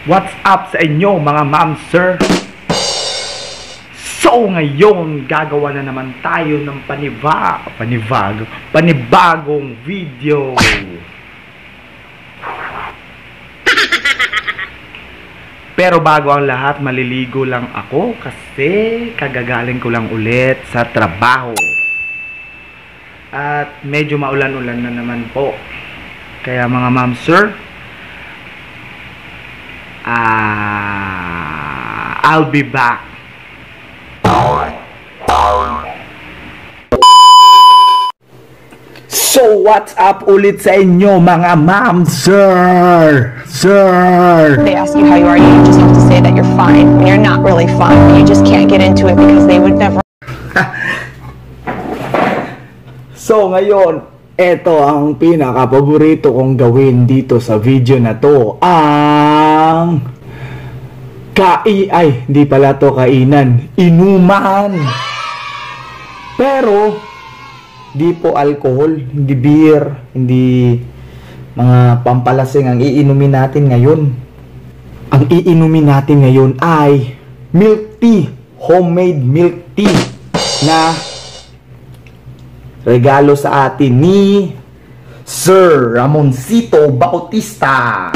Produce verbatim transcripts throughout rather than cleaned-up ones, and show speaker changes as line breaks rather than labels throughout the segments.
What's up sa inyo mga ma'am, sir? So ngayon, gagawa na naman tayo ng paniba, panibago, panibagong video. Pero bago ang lahat, maliligo lang ako kasi kagagaling ko lang ulit sa trabaho. At medyo maulan-ulan na naman po. Kaya mga ma'am, sir, uh, I'll be back. So what's up ulit sa inyo mga ma'am, sir? Sir!
They ask you how you are, you just have to say that you're fine when you're not really fine. You just can't get into it because they would never.
So ngayon, eto ang pinaka-paborito kong gawin dito sa video na to. Ang kai ay, hindi pala to kainan, inuman. Pero di po alcohol, hindi beer, hindi mga pampalasing ang iinumin natin ngayon. Ang iinumin natin ngayon ay milk tea, homemade milk tea na regalo sa atin ni Sir Ramoncito Bautista.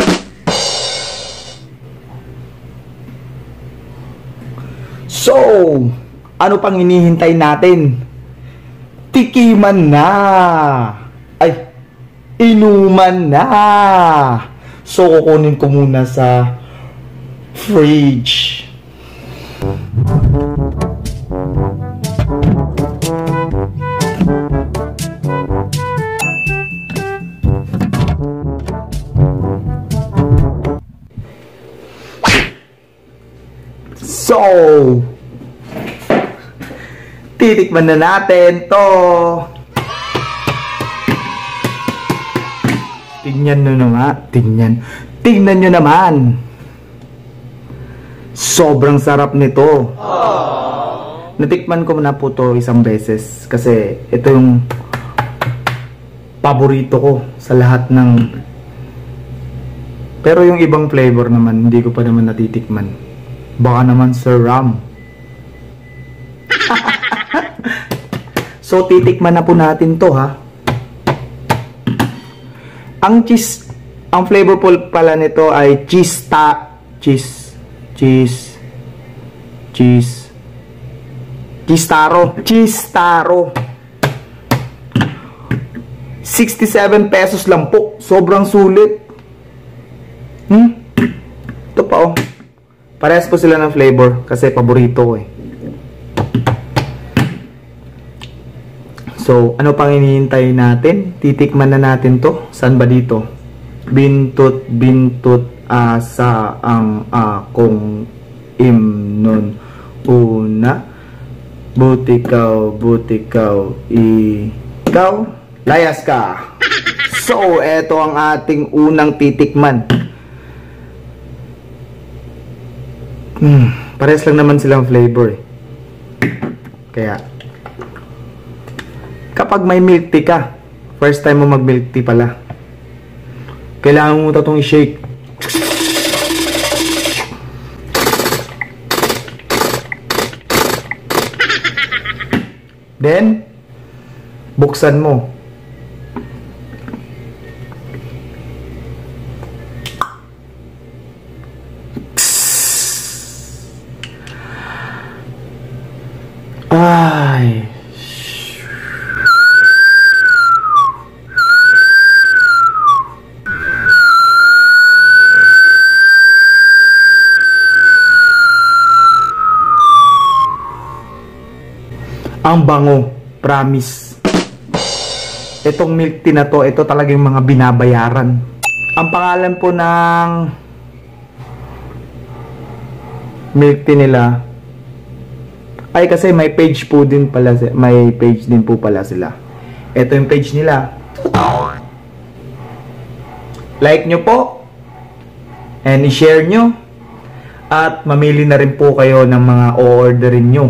So, ano pang hinihintay natin? Tikiman na! Ay, inuman na! So, kukunin ko muna sa fridge. So, titikman na natin to. Tingnan nyo naman. Tingnan. Tingnan nyo naman. Sobrang sarap nito. Aww. Natikman ko na po to isang beses. Kasi ito yung paborito ko sa lahat ng... Pero yung ibang flavor naman, hindi ko pa naman natitikman. Baka naman Sir Ram. So, titikman na po natin to, ha. Ang cheese, ang flavor po pala nito ay cheese ta, cheese, cheese, cheese, cheese taro, cheese taro. sixty-seven pesos lang po. Sobrang sulit. Hmm? Ito pa, oh. Parehas po sila ng flavor kasi paborito ko, eh. So, ano pang hinihintay natin? Titikman na natin to. Saan ba dito? Bintut, bintut, asa ang akong imnon. Una, butikaw, butikaw, ikaw, layas ka. So, eto ang ating unang titikman. Hmm, pares lang naman silang flavor, eh. Kaya, kapag may milk tea ka, first time mo mag milk tea pala, kailangan mo itong i-shake. Then, buksan mo. Ay. Ang bango, promise. Itong milk tea na to, ito talaga yung mga binabayaran. Ang pangalan po ng milk tea nila ay kasi may page po din pala, may page din po pala sila. Ito yung page nila. Like nyo po and i-share nyo at mamili na rin po kayo ng mga o-orderin nyo.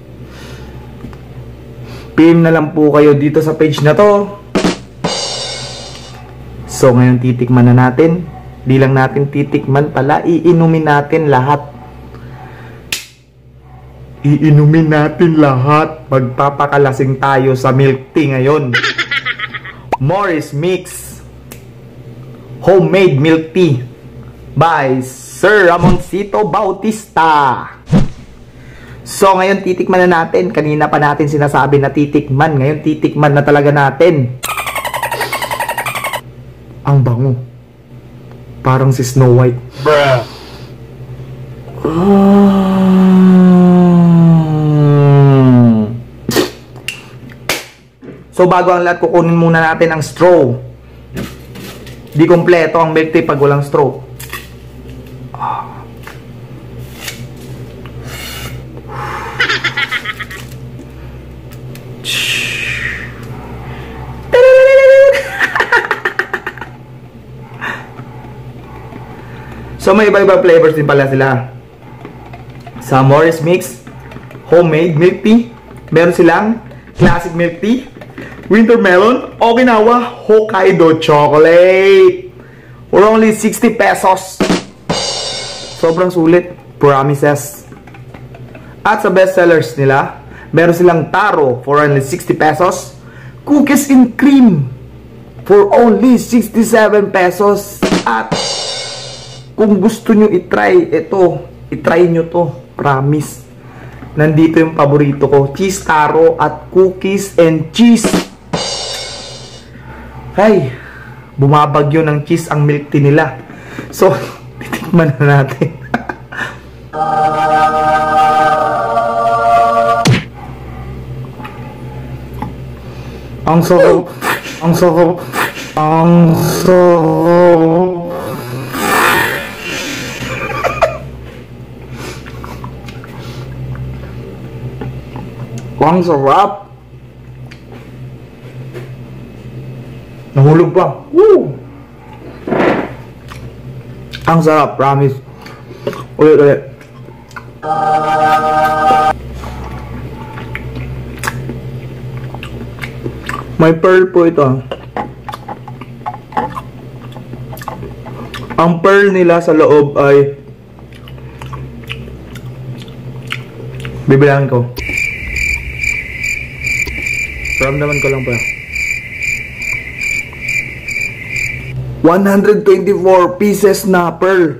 P M na lang po kayo dito sa page na to. So ngayon titikman na natin Di lang natin titikman pala, iinumin natin lahat. Iinumin natin lahat. Magpapakalasing tayo sa milk tea ngayon. MORI'S Mix Homemade Milk Tea by Sir Ramoncito Bautista. So ngayon titikman na natin. Kanina pa natin sinasabi na titikman. Ngayon titikman na talaga natin. Ang bango. Parang si Snow White. Bruh. Mm. So bago ang lahat, kukunin muna natin ang straw. Di kompleto ang milk tea pag walang straw. So may iba-iba flavors din pala sila. Sa MORI'S Mix Homemade Milk Tea, meron silang Classic Milk Tea, Winter Melon, Okinawa Hokkaido Chocolate for only sixty pesos. Sobrang sulit, promises. At sa bestsellers nila, meron silang Taro for only sixty pesos, Cookies and Cream for only sixty-seven pesos. At kung gusto nyo itry, ito, itry nyo to, promise. Nandito yung paborito ko, cheese taro at cookies and cheese. Ay, bumabagyo ng cheese ang milk tea nila. So, titikman na natin. Ang sarap, ang sarap, ang sarap. Ang sarap. Nahulog pa. Woo! Ang sarap, promise. Ulit, ulit. May pearl po ito. Ang pearl nila sa loob ay bibilangan ko. Ramdaman ko lang pa. one hundred twenty-four pieces na pearl.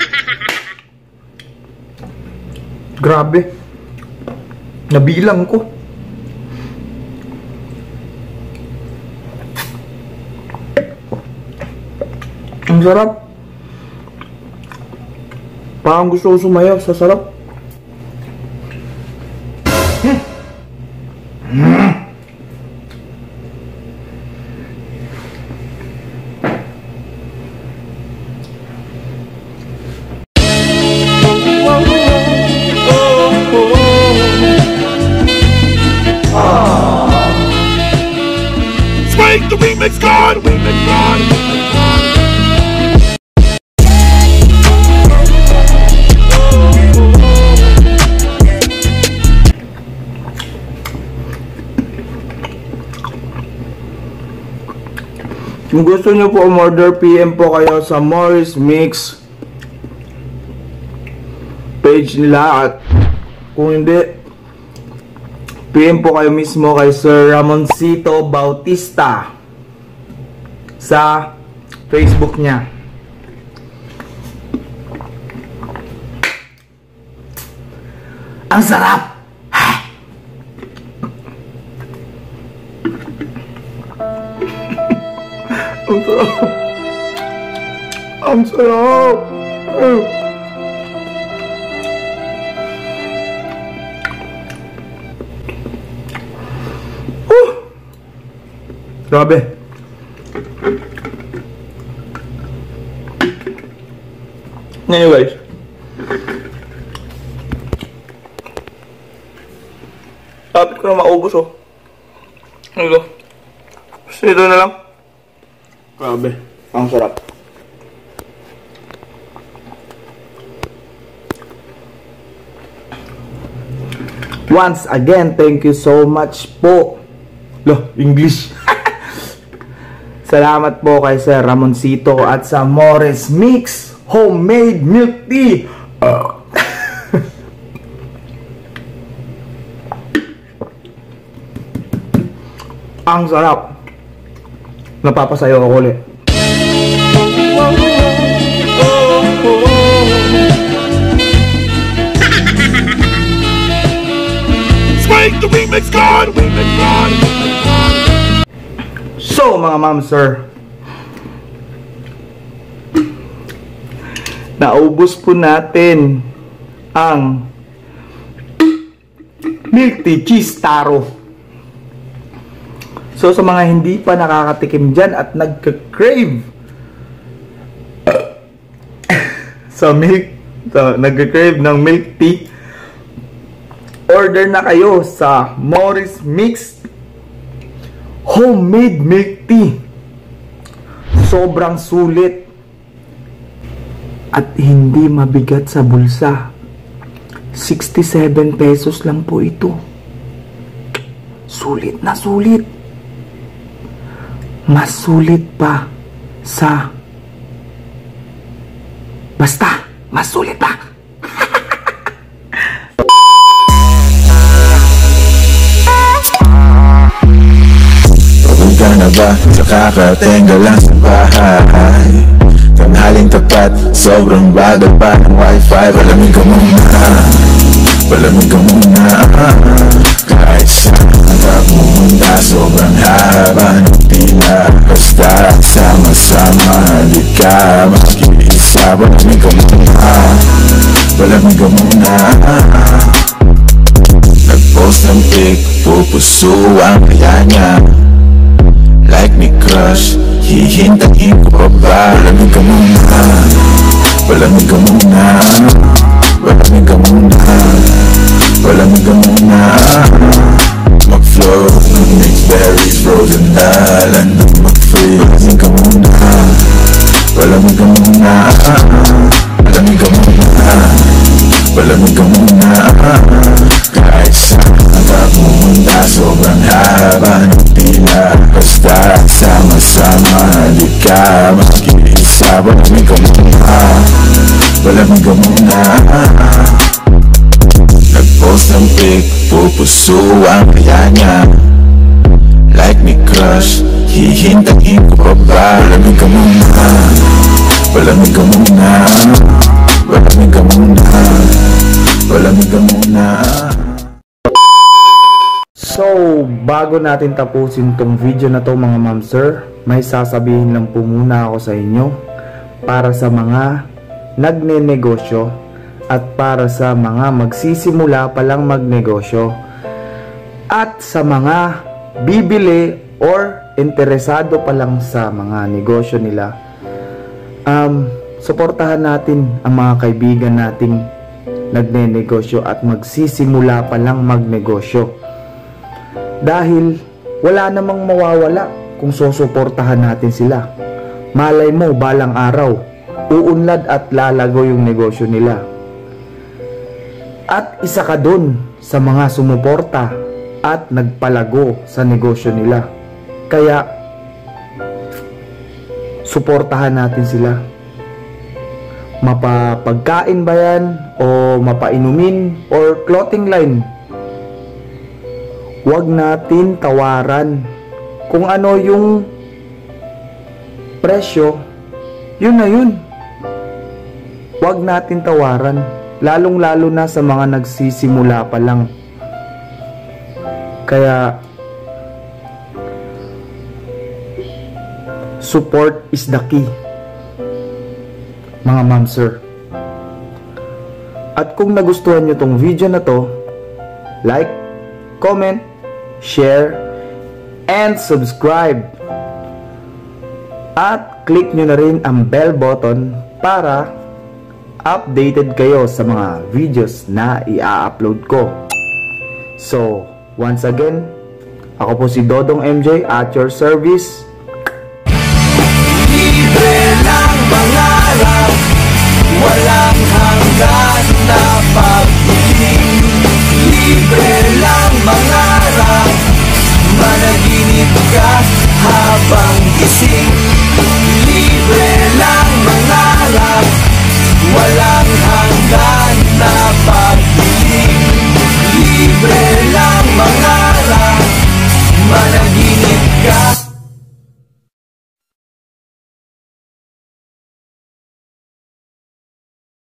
Grabe. Nabilang ko. Ang sarap. Parang gusto ko sumayaw sa sarap. Hmm. Hmm.
The remix god! The remix god!
Kung gusto nyo po umorder, P M po kayo sa MORI'S Mix page nila. At kung hindi, P M po kayo mismo kay Sir Ramoncito Bautista sa Facebook niya. Ang sarap! Ang sarap! Ang sarap! Uh! Grabe! Anyways, lapit ko na maubos oh. Ito. Ito na lang. Grabe, ang sarap. Once again, thank you so much po. Loh, English. Salamat po kay Sir Ramoncito at sa MORI'S Mix Homemade Milk Tea. Uh. Ang sarap. Napapasayo ako ulit.
Swing the remix god! Remix god!
So mga ma'am sir, naubos po natin ang milk tea cheese taro. So sa mga hindi pa nakakatikim dyan at nagka-crave sa milk, so, nagka-crave ng milk tea, order na kayo sa MORI'S Mix Homemade Milk Tea. Sobrang sulit at hindi mabigat sa bulsa. sixty-seven pesos lang po ito. Sulit na sulit. Mas sulit pa sa basta, mas sulit pa.
Ka na ba? Nakakatenga lang sa bahay. Tanghaling tapat, sobrang bada pa ng wifi. Palamig ka muna, palamig ka muna. Kahit saan ka pumunta, sobrang haba ng pila. Basta sama-sama, di ka makiisa. Palamig ka muna, palamig ka muna. Nag-post ng pic, pupuso ang kaya niya. Like me crush, hihintayin ko pa ba? Palamig ka muna, palamig ka muna. Palamig ka muna, palamig ka muna. Mag-flow ng mixed berries, frozen dalan ng mag-free. Palamig ka muna, palamig ka muna. Palamig ka muna, palamig ka muna. Kahit saan ka pumunta, sobrang haba ng pila. Basta sama-sama, di ka makiisa. Palamig ka muna, palamig ka muna. Nag-post ng pic, pupuso ang kaya niya. Like me crush, hihintayin ko pa ba? Palamig ka muna, palamig ka muna. Palamig ka muna, palamig ka muna.
So, bago natin tapusin tong video na to mga ma'am sir, may sasabihin lang po muna ako sa inyo para sa mga nagne-negosyo at para sa mga magsisimula pa lang magnegosyo at sa mga bibili or interesado pa lang sa mga negosyo nila. Um, suportahan natin ang mga kaibigan nating nagne-negosyo at magsisimula pa lang magnegosyo. Dahil wala namang mawawala kung susuportahan natin sila. Malay mo balang araw, uunlad at lalago yung negosyo nila. At isa ka dun sa mga sumuporta at nagpalago sa negosyo nila. Kaya, suportahan natin sila. Mapapagkain ba yan o mapainumin or clothing line, huwag natin tawaran. Kung ano yung presyo, yun na yun. Huwag natin tawaran, lalong lalo na sa mga nagsisimula pa lang. Kaya support is the key mga ma'am sir. At kung nagustuhan nyo tong video na to, like, comment, share, and subscribe. At click nyo na rin ang bell button para updated kayo sa mga videos na i-upload ko. So, once again, ako po si Dodong M J at your service.
Libre ng mangarap, walang hanggan na pag-ibig. Libre lang mangarap, managinip ka habang isa. see